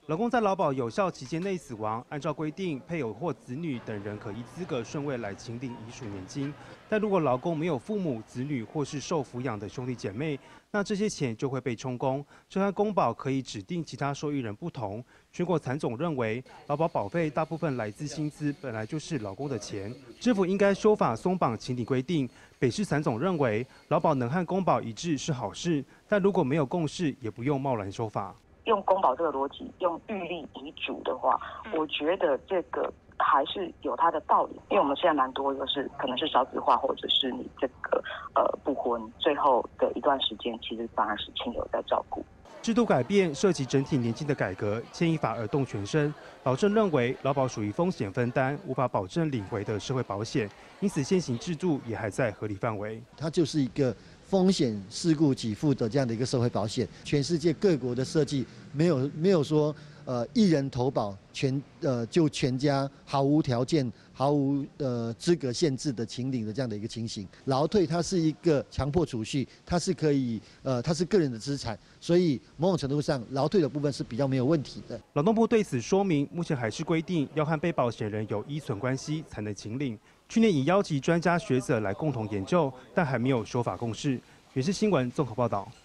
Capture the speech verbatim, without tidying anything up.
劳工在劳保有效期间内死亡，按照规定，配偶或子女等人可依资格顺位来请领遗属年金。但如果劳工没有父母、子女或是受抚养的兄弟姐妹，那这些钱就会被充公。这和公保可以指定其他受益人不同。全国残总认为，劳保保费大部分来自薪资，本来就是劳工的钱，政府应该修法松绑请领规定。北市残总认为，劳保能和公保一致是好事，但如果没有共识，也不用贸然修法。 用公保这个逻辑，用预立遗嘱的话，我觉得这个还是有它的道理。因为我们现在蛮多就是可能是少子化，或者是你这个呃不婚，最后的一段时间其实反而是亲友在照顾。 制度改变涉及整体年金的改革，牵一发而动全身。劳政认为劳保属于风险分担，无法保证领回的社会保险，因此现行制度也还在合理范围。 它就是一个风险事故给付的这样的一个社会保险。全世界各国的设计没有没有说呃一人投保全呃就全家毫无条件、毫无呃资格限制的请领的这样的一个情形。劳退它是一个强迫储蓄，它是可以呃它是个人的资产，所以某种程度上劳退的部分是比较没有问题的。 劳动部对此说明，目前还是规定要和被保险人有依存关系才能请领。去年已邀集专家学者来共同研究，但还没有修法共识。原视新闻综合报道。